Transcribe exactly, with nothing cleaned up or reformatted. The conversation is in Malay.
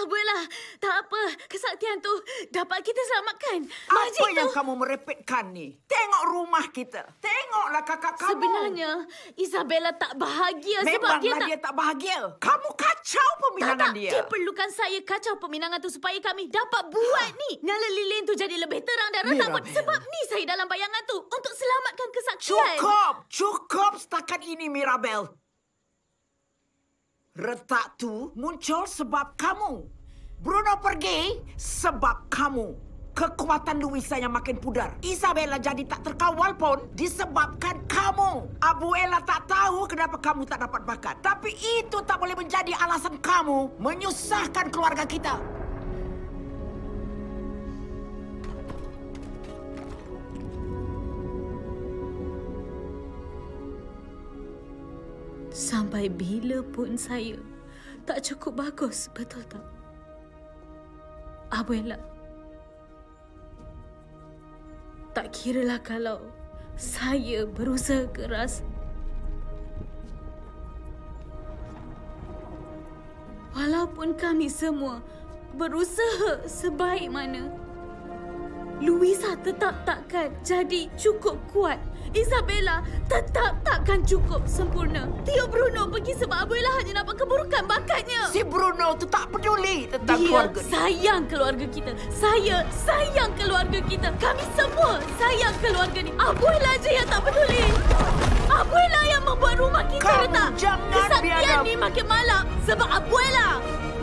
Abuela, tak apa. Kesaktian tu dapat kita selamatkan. Apa Magic yang tu... kamu merepetkan ni? Tengok rumah kita. Tengoklah kakak kamu. Sebenarnya, Isabella tak bahagia sebab Memanglah dia tak... dia tak bahagia. Kamu kacau Tak, peminangan tak. dia. Dia perlukan saya kacau peminangan tu supaya kami dapat buat ni. Nyala lilin tu jadi lebih terang dan rambut. Mirabel. Sebab ni saya dalam bayangan tu. Untuk selamatkan kesaktian. Cukup! Cukup setakat ini, Mirabel. Retak tu muncul sebab kamu. Bruno pergi sebab kamu. Kekuatan Luisa yang makin pudar. Isabella jadi tak terkawal pun disebabkan kamu. Abuela tak tahu kenapa kamu tak dapat bakat. Tapi itu tak boleh menjadi alasan kamu menyusahkan keluarga kita. Sampai bila pun saya tak cukup bagus, betul tak? Abuela, tak kiralah kalau saya berusaha keras. Walaupun kami semua berusaha sebaik mana, Luisa tetap takkan jadi cukup kuat. Isabella tetap takkan cukup sempurna. Tio Bruno pergi sebab Abuela hanya nampak keburukan bakatnya. Si Bruno tu tak peduli tentang Dia keluarga ni. sayang keluarga kita. Saya sayang keluarga kita. Kami semua sayang keluarga ni. Abuela je yang tak peduli. Abuela yang membuat rumah kita Kamu retak. jangan Kesaktian biarkan- ni makin malap sebab Abuela.